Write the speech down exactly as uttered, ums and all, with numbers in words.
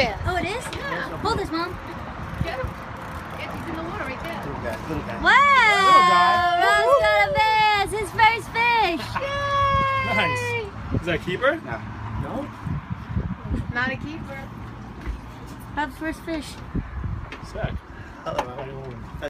bass. Oh, it is? Yeah. Hold this, Mom. Get him. Get, he's in the water right there. Little guy, little guy. Wow! Little guy. Rose got a bass. His first fish. Yay! Nice. Is that a keeper? No. No? Not a keeper. Rob's first fish. Sick. Uh-oh.